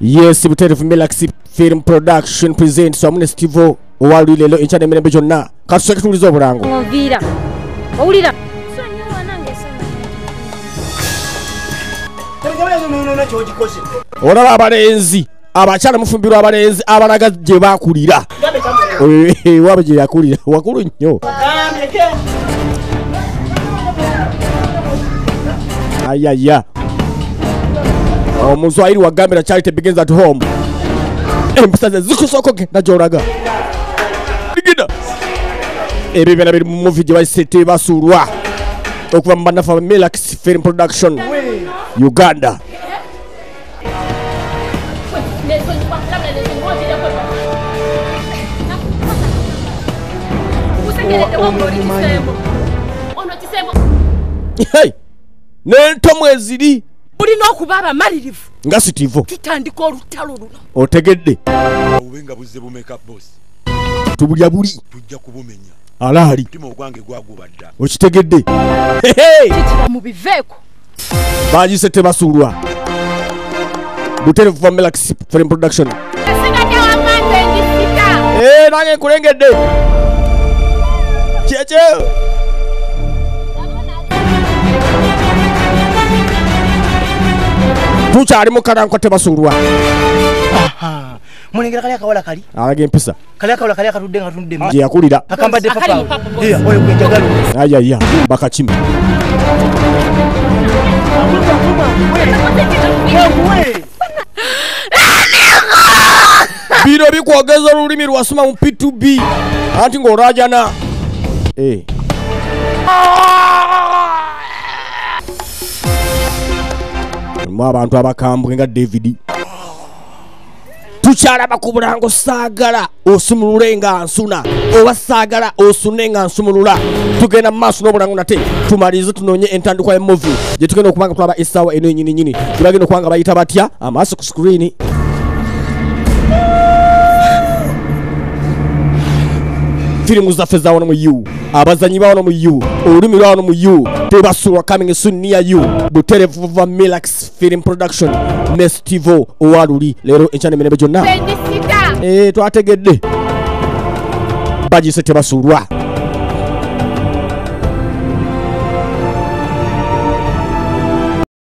Yes, Buterevu Melax Film Production presents Amnestivo Owali lelo enchane mirembe jonna kaseke tulizo burango Ovira Owulira Ora abalenzi abachana mufumbiro abalenzi abalaga je bakulira wabaje yakulira wakulu nnyo ayaya omuzwairi wagambira charity begins at home empisaze zikusokoke najoraga digida ebibera biri mu movie je basete basurwa okuva mu banafa Melax Film Production Uganda Hey nentomo eziri Ulina okubaba malirivu nga Steve tutandika olutalo luno otegedde obenga buzze bu make up boss tubulya buli tujja kubumenya alali timo ogwange gwagubadda okitegedde kitira mu biveeko bajise tebasulwa Buterevu Melax Film Production esigate wamante ndisika nange kulengedde cheche tuchali mukaranko tebasulwa Munengera kali akawala kali alage empisa kali akawala kali akatudde nga tunde je yakulira akambadde Akali papa papa oyo kwenjagalo ayaya bakachimi bino bikwogeza olulimi lwasoma mu P2B anti ng'olajana mu abantu abakambwe nga David tukyalaba ku bulango saagala osumulule nga nsuna oba saagala osune nga nsumulula tugenda mu maaso n'obulango nate tumalize tunoonye entandikwa ya movie gye tugenda okubanga tulaba essaawa eno ennyini tubagenda okubanga bayita batya amaaso ku screen firimu zaffe za wano mu U abazanyi ba wano mu U olulimi lwa wano mu U tebasulwa coming soon near you Buterevu Melax Film Production Nestivo owaluli lero enchane mirembe jonna ndisika twategedde bajise tebasulwa